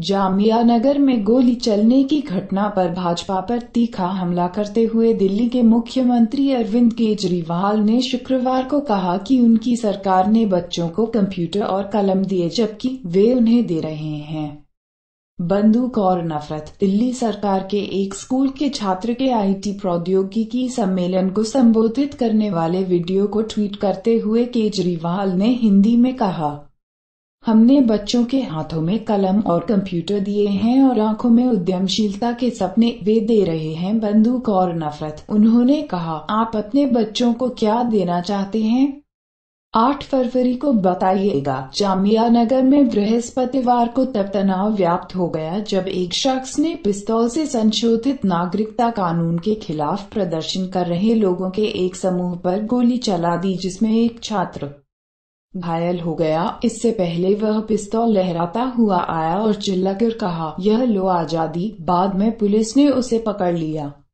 जामिया नगर में गोली चलने की घटना पर भाजपा पर तीखा हमला करते हुए दिल्ली के मुख्यमंत्री अरविंद केजरीवाल ने शुक्रवार को कहा कि उनकी सरकार ने बच्चों को कंप्यूटर और कलम दिए जबकि वे उन्हें दे रहे हैं बंदूक और नफरत। दिल्ली सरकार के एक स्कूल के छात्र के आईटी प्रौद्योगिकी सम्मेलन को संबोधित करने वाले वीडियो को ट्वीट करते हुए केजरीवाल ने हिंदी में कहा, हमने बच्चों के हाथों में कलम और कंप्यूटर दिए हैं और आंखों में उद्यमशीलता के सपने, वे दे रहे हैं बंदूक और नफरत। उन्होंने कहा, आप अपने बच्चों को क्या देना चाहते हैं? 8 फरवरी को बताइएगा। जामिया नगर में बृहस्पतिवार को तब तनाव व्याप्त हो गया जब एक शख्स ने पिस्तौल से संशोधित नागरिकता कानून के खिलाफ प्रदर्शन कर रहे लोगों के एक समूह पर गोली चला दी जिसमें एक छात्र घायल हो गया। इससे पहले वह पिस्तौल लहराता हुआ आया और चिल्लाकर कहा, यह लो आजादी। बाद में पुलिस ने उसे पकड़ लिया।